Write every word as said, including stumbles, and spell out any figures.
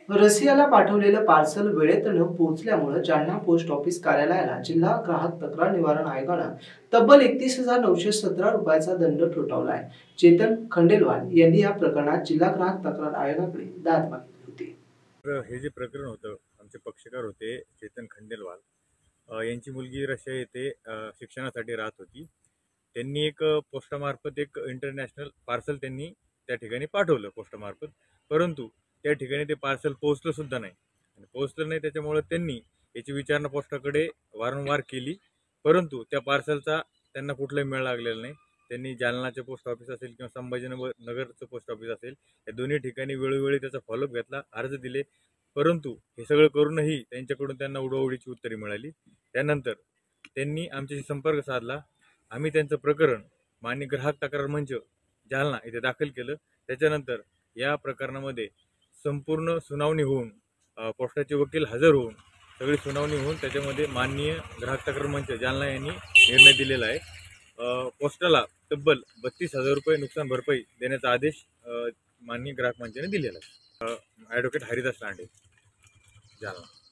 रसियाला पाठवलेलं पार्सल वेळेत न पोहोचल्यामुळे जालना पोस्ट ऑफिस कार्यालयाला जिल्हा ग्राहक तक्रार निवारण आयोगानं तब्बल एकतीस हजार नऊशे सतरा रुपयाचा दंड ठोठावलाय। चेतन खंडेलवाल यांनी या प्रकरणात जिल्हा ग्राहक तक्रार आयोगाकडे दाद मागितली होती। तर हे जे प्रकरण होतं, आमचे पक्षकार होते चेतन खंडेलवाल, अ, यांची मुलगी रशिया येथे अ, शिक्षणासाठी राहत होती। त्यांनी एक अ, पोस्टामार्फत एक इंटरनॅशनल पार्सल त्यांनी त्या ठिकाणी पाठवलं पोस्टामार्फत, परंतु त्या ठिकाणी ते पार्सल पोहोचलं सुद्धा नाही आणि पोहोचलं नाही त्याच्यामुळे त्यांनी याची विचारणा पोस्टाकडे वारंवार केली, परंतु त्या पार्सलचा त्यांना कुठलाही मेळ लागलेला नाही। त्यांनी जालनाचे पोस्ट ऑफिस असेल किंवा संभाजीनगर नगरचं पोस्ट ऑफिस असेल, या दोन्ही ठिकाणी वेळोवेळी त्याचा फॉलोअप घेतला, अर्ज दिले, परंतु हे सगळं करूनही त्यांच्याकडून त्यांना उडवाउडीची उत्तरे मिळाली। त्यानंतर त्यांनी आमच्याशी संपर्क साधला। आम्ही त्यांचं प्रकरण मान्य ग्राहक तक्रार मंच जालना इथे दाखल केलं। त्याच्यानंतर या प्रकरणामध्ये संपूर्ण सुनावणी होऊन अ, पोस्टाचे वकील हजर होऊन सगळी सुनावणी होऊन त्याच्यामध्ये माननीय ग्राहक तक्रार मंच जालना यांनी निर्णय दिलेला आहे। अ, पोस्टाला तब्बल बत्तीस हजार रुपये नुकसान भरपाई देण्याचा आदेश अ, माननीय ग्राहक मंचाने दिलेला आहे। ॲडव्होकेट हरिदास लांडे, जालना।